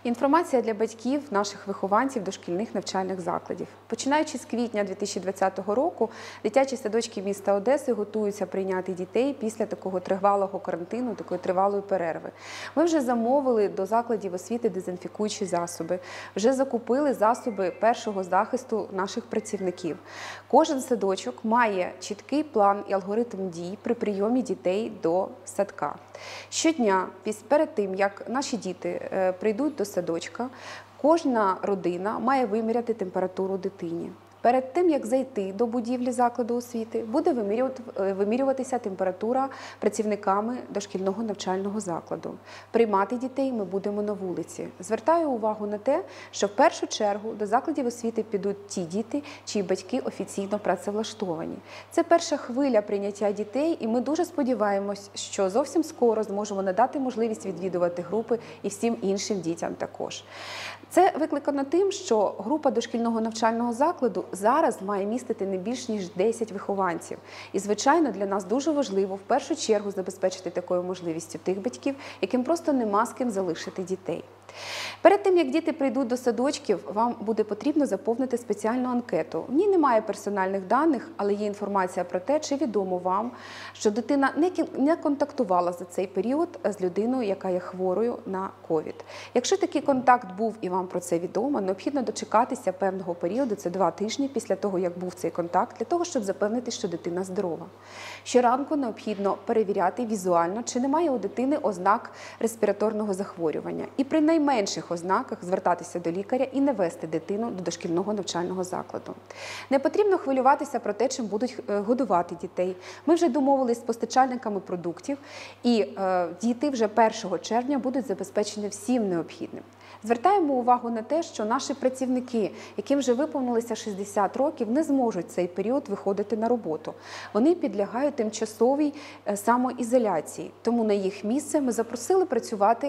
Інформація для батьків наших вихованців дошкільних навчальних закладів. Починаючи з квітня 2020 року, дитячі садочки міста Одеси готуються прийняти дітей після такого тривалого карантину, такої тривалої перерви. Ми вже замовили до закладів освіти дезінфікуючі засоби, вже закупили засоби першого захисту наших працівників. Кожен садочок має чіткий план і алгоритм дій при прийомі дітей до садка. Щодня, перед тим, як наші діти прийдуть до садочка, кожна родина має виміряти температуру дитині. Перед тим, як зайти до будівлі закладу освіти, буде вимірюватися температура працівниками дошкільного навчального закладу. Приймати дітей ми будемо на вулиці. Звертаю увагу на те, що в першу чергу до закладів освіти підуть ті діти, чиї батьки офіційно працевлаштовані. Це перша хвиля прийняття дітей, і ми дуже сподіваємось, що зовсім скоро зможемо надати можливість відвідувати групи і всім іншим дітям також. Це викликано тим, що група дошкільного навчального закладу зараз має містити не більш ніж 10 вихованців. І, звичайно, для нас дуже важливо в першу чергу забезпечити такою можливістю тих батьків, яким просто нема з ким залишити дітей. Перед тим, як діти прийдуть до садочків, вам буде потрібно заповнити спеціальну анкету. В ній немає персональних даних, але є інформація про те, чи відомо вам, що дитина не контактувала за цей період з людиною, яка є хворою на ковід. Якщо такий контакт був і вам про це відомо, необхідно дочекатися певного періоду, це 2 тижні після того, як був цей контакт, для того, щоб запевнити, що дитина здорова. Щоранку необхідно перевіряти візуально, чи немає у дитини ознак респіраторного захворювання. І при найменших ознаках звертатися до лікаря і не вести дитину до дошкільного навчального закладу. Не потрібно хвилюватися про те, чим будуть годувати дітей. Ми вже домовились з постачальниками продуктів, і діти вже 1 червня будуть забезпечені всім необхідним. Звертаємо увагу на те, що наші працівники, яким вже виповнилося 60 років, не зможуть цей період виходити на роботу. Вони підлягають тимчасовій самоізоляції. Тому на їх місце ми запросили працювати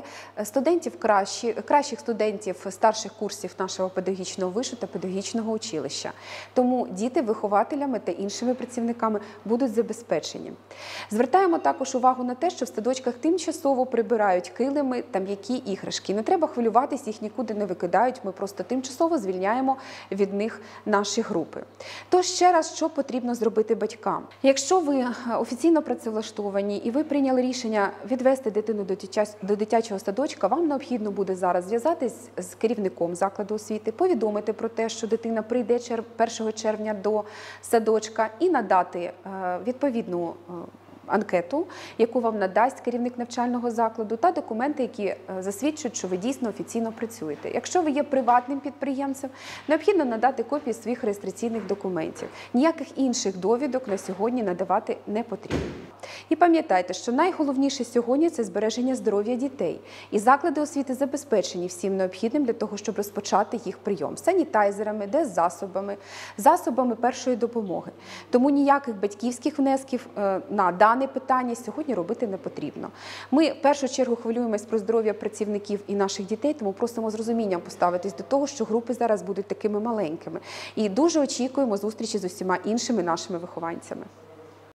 кращих студентів старших курсів нашого педагогічного вишу та педагогічного училища. Тому діти вихователями та іншими працівниками будуть забезпечені. Звертаємо також увагу на те, що в садочках тимчасово прибирають килими та м'які іграшки. Не треба хвилюватися, їх нікуди не викидають, ми просто тимчасово звільняємо від них наші групи. Тож ще раз, що потрібно зробити батькам? Якщо ви офіційно працевлаштовані і ви прийняли рішення відвести дитину до дитячого садочка, вам необхідно буде зараз зв'язатись з керівником закладу освіти, повідомити про те, що дитина прийде 1 червня до садочка і надати відповідну анкету, яку вам надасть керівник навчального закладу, та документи, які засвідчують, що ви дійсно офіційно працюєте. Якщо ви є приватним підприємцем, необхідно надати копії своїх реєстраційних документів. Ніяких інших довідок на сьогодні надавати не потрібно. І пам'ятайте, що найголовніше сьогодні – це збереження здоров'я дітей. І заклади освіти забезпечені всім необхідним для того, щоб розпочати їх прийом. Санітайзерами, засобами першої допомоги. Тому ніяких батьківських внесків на дане питання сьогодні робити не потрібно. Ми в першу чергу хвилюємось про здоров'я працівників і наших дітей, тому просимо з розумінням поставитись до того, що групи зараз будуть такими маленькими. І дуже очікуємо зустрічі з усіма іншими нашими вихованцями.